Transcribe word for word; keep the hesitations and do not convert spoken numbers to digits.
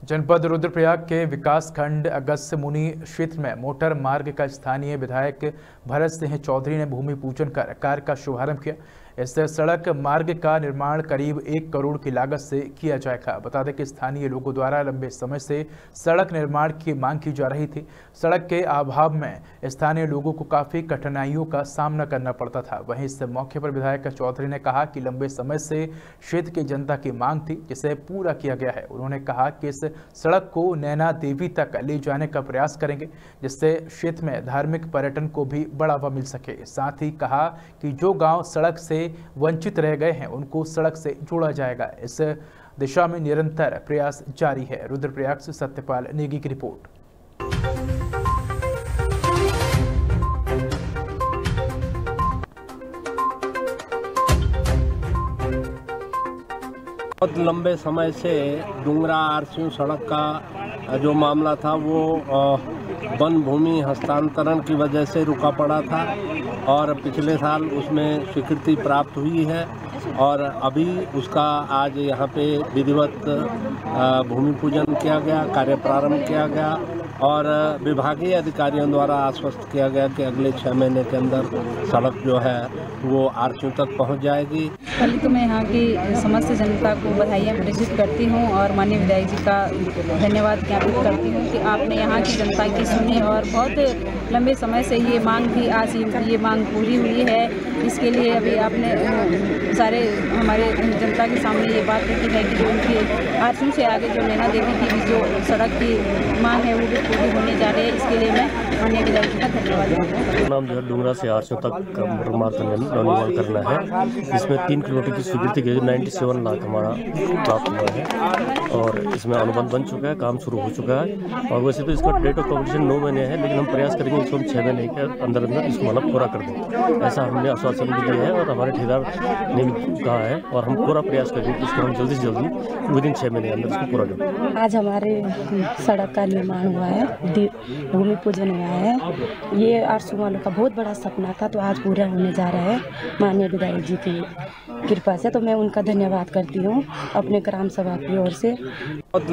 जनपद रुद्रप्रयाग के विकास खंड अगस्त मुनि क्षेत्र में मोटर मार्ग का स्थानीय विधायक भरत सिंह चौधरी ने भूमि पूजन कर कार्य का शुभारंभ किया। इस सड़क मार्ग का निर्माण करीब एक करोड़ की लागत से किया जाएगा। बता दें कि स्थानीय लोगों द्वारा लंबे समय से सड़क निर्माण की मांग की जा रही थी। सड़क के अभाव में स्थानीय लोगों को काफी कठिनाइयों का सामना करना पड़ता था। वहीं इस मौके पर विधायक चौधरी ने कहा कि लंबे समय से क्षेत्र की जनता की मांग थी, जिसे पूरा किया गया है। उन्होंने कहा कि इस सड़क को नैना देवी तक ले जाने का प्रयास करेंगे, जिससे क्षेत्र में धार्मिक पर्यटन को भी बढ़ावा मिल सके। साथ ही कहा कि जो गांव सड़क से वंचित रह गए हैं उनको सड़क से जोड़ा जाएगा। इस दिशा में निरंतर प्रयास जारी है। रुद्रप्रयाग से सत्यपाल नेगी की रिपोर्ट। बहुत लंबे समय से डुंगरा आरसीयू सड़क का जो मामला था वो वन भूमि हस्तांतरण की वजह से रुका पड़ा था और पिछले साल उसमें स्वीकृति प्राप्त हुई है और अभी उसका आज यहाँ पे विधिवत भूमि पूजन किया गया, कार्य प्रारंभ किया गया और विभागीय अधिकारियों द्वारा आश्वस्त किया गया कि अगले छः महीने के अंदर सड़क जो है वो आरसीयू तक पहुँच जाएगी। पहले तो मैं यहाँ की समस्त जनता को बधाइयाँ प्रेषित करती हूँ और माननीय विधायक जी का धन्यवाद ज्ञापित करती हूँ कि आपने यहाँ की जनता की सुनी और बहुत लंबे समय से ये मांग थी, आज ये मांग पूरी हुई है। इसके लिए अभी आपने सारे हमारे जनता के सामने ये बात रखी है कि जो उनकी आरसीयू से आगे जो नैना देवी की भी जो सड़क की मांग है वो भी पूरी होने जा रही है। इसके लिए मैं माननीय विधायक जी का धन्यवाद देती हूँ। नाम जो है डुंगरा से आरसीयू तक का मोटर मार्ग का निर्माण करना है, जिसमें तीन किलोमीटर की स्वीकृति के नाइन्टी सेवन लाख हमारा प्राप्त हुआ है और इसमें अनुबंध बन चुका है, काम शुरू हो चुका है। और वैसे तो इसका डेट ऑफ कम्प्लीशन नौ महीने है, लेकिन हम प्रयास करेंगे इसको हम छः महीने के अंदर अंदर इसको मतलब पूरा कर दें। ऐसा हमने आश्वासन भी दिया है और हमारे ठेकेदार ने भी कहा है और हम पूरा प्रयास करेंगे कि इसको हम जल्दी से जल्दी विद इन छः महीने के अंदर इसको पूरा करें। आज हमारे सड़क का निर्माण हुआ है, भूमि पूजन हुआ है। ये आरसीयू वालों का बहुत बड़ा सपना था, तो आज पूरा होने जा रहा है माननीय विधायक जी की कृपा से। तो मैं उनका धन्यवाद करती हूँ अपने ग्राम सभा की ओर से।